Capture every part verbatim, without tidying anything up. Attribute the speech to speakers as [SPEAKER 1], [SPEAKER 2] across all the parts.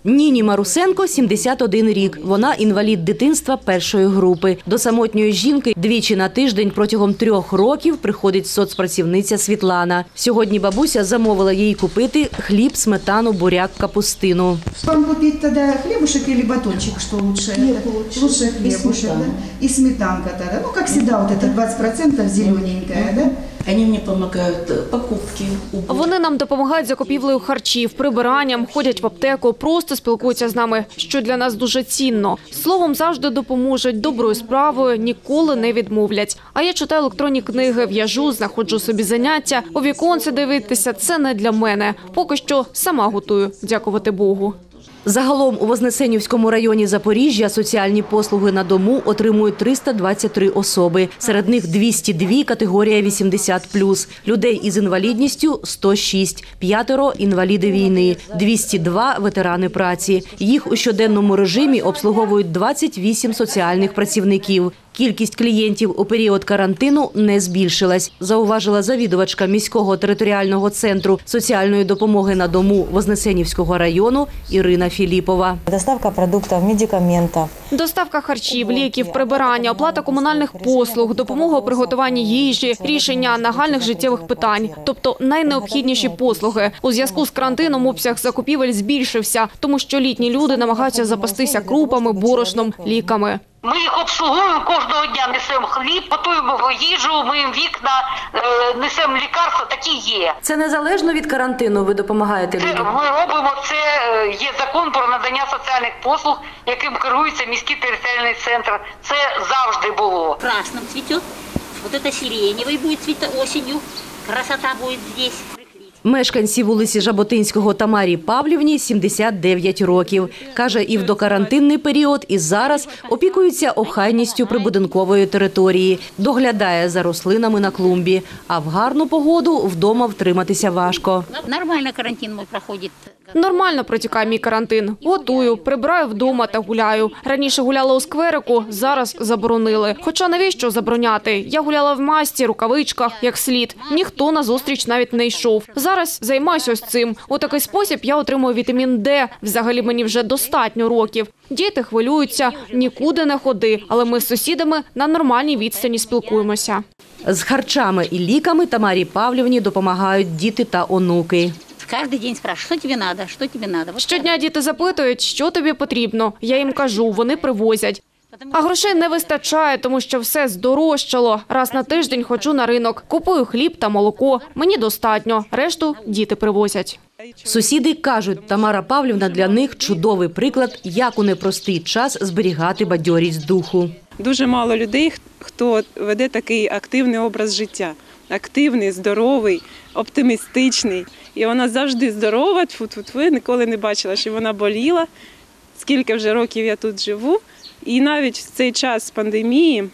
[SPEAKER 1] Ніні Марусенко – сімдесят один рік. Вона інвалід дитинства першої групи. До самотньої жінки двічі на тиждень протягом трьох років приходить соцпрацівниця Світлана. Сьогодні бабуся замовила їй купити хліб, сметану, буряк, капустину.
[SPEAKER 2] Вам купить тогда хлебушек или батончик, что лучше?
[SPEAKER 3] Хлеб лучше.
[SPEAKER 2] Лучше хлебушек, да? И сметанка тогда. Ну, как всегда, вот это двадцать процентов зелененькая, да?
[SPEAKER 3] Они мне помогают покупки.
[SPEAKER 4] Вони нам допомагають закупівлею харчів, прибиранням, ходять в аптеку, просто спілкуються з нами, що для нас дуже цінно. Словом, завжди допоможуть, доброю справою ніколи не відмовлять. А я читаю електронні книги, в'яжу, знаходжу собі заняття. У віконце дивитися – це не для мене. Поки що сама готую, дякувати Богу.
[SPEAKER 1] Загалом у Вознесенівському районі Запоріжжя соціальні послуги на дому отримують триста двадцять три особи. Серед них двісті два – категорія вісімдесят плюс. Людей із інвалідністю – сто шість, п'ятеро – інваліди війни, двісті два – ветерани праці. Їх у щоденному режимі обслуговують двадцять вісім соціальних працівників. Кількість клієнтів у період карантину не збільшилась, зауважила завідувачка міського територіального центру соціальної допомоги на дому Вознесенівського району Ірина Філіпова.
[SPEAKER 5] Доставка продуктів, медикаментів.
[SPEAKER 4] Доставка харчів, ліків, прибирання, оплата комунальних послуг, допомога у приготуванні їжі, рішення нагальних життєвих питань. Тобто найнеобхідніші послуги. У зв'язку з карантином обсяг закупівель збільшився, тому що літні люди намагаються запастися крупами, борошном, ліками.
[SPEAKER 6] Ми їх обслуговуємо, кожного дня несемо хліб, готуємо їжу, миємо вікна, несемо лікарства, такі є.
[SPEAKER 1] Це незалежно від карантину ви допомагаєте людям?
[SPEAKER 6] Ми робимо, це є закон про надання соціальних послуг, яким керується міський територіальний центр. Це завжди було.
[SPEAKER 7] Красным цветет, вот это сиреневый будет цветать осенью, красота будет здесь.
[SPEAKER 1] Мешканці вулиці Жаботинського Тамарі Павлівні сімдесят дев'ять років. Каже, і в докарантинний період, і зараз опікується охайністю прибудинкової території, доглядає за рослинами на клумбі. А в гарну погоду вдома втриматися важко.
[SPEAKER 7] Нормально карантин мой проходит.
[SPEAKER 4] Нормально протікає мій карантин. Готую, прибираю вдома та гуляю. Раніше гуляла у скверику, зараз заборонили. Хоча навіщо забороняти? Я гуляла в масці, рукавичках, як слід. Ніхто назустріч навіть не йшов. Зараз займаюся ось цим. У такий спосіб я отримую вітамін Д. Взагалі мені вже достатньо років. Діти хвилюються, нікуди не ходи. Але ми з сусідами на нормальній відстані спілкуємося.
[SPEAKER 1] З харчами і ліками Тамарі Павлівні допомагають діти та онуки.
[SPEAKER 7] Кожен день спрашиваю, що тобі треба, що тобі треба.
[SPEAKER 4] Щодня діти запитують, що тобі потрібно. Я їм кажу, вони привозять. А грошей не вистачає, тому що все здорожчало. Раз на тиждень ходжу на ринок, купую хліб та молоко. Мені достатньо, решту діти привозять.
[SPEAKER 1] Сусіди кажуть, Тамара Павлівна для них чудовий приклад, як у непростий час зберігати бадьорість духу.
[SPEAKER 8] Дуже мало людей, хто веде такий активний образ життя. Активний, здоровий, оптимістичний. І вона завжди здорова, тьфу-тьфу-тьфу, ніколи не бачила, що вона боліла. Скільки вже років я тут живу. І навіть в цей час пандемії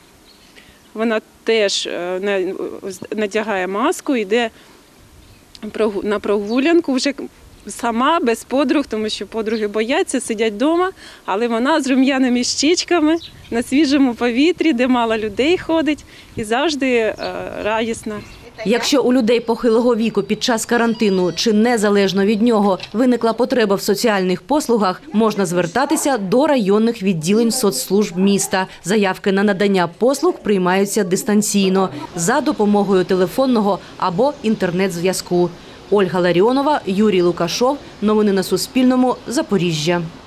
[SPEAKER 8] вона теж надягає маску, йде на прогулянку вже сама, без подруг, тому що подруги бояться, сидять вдома, але вона з рум'яними щічками на свіжому повітрі, де мало людей ходить, і завжди радісна.
[SPEAKER 1] Якщо у людей похилого віку під час карантину чи незалежно від нього виникла потреба в соціальних послугах, можна звертатися до районних відділень соцслужб міста. Заявки на надання послуг приймаються дистанційно за допомогою телефонного або інтернет-зв'язку. Ольга Ларіонова, Юрій Лукашов. Новини на Суспільному. Запоріжжя.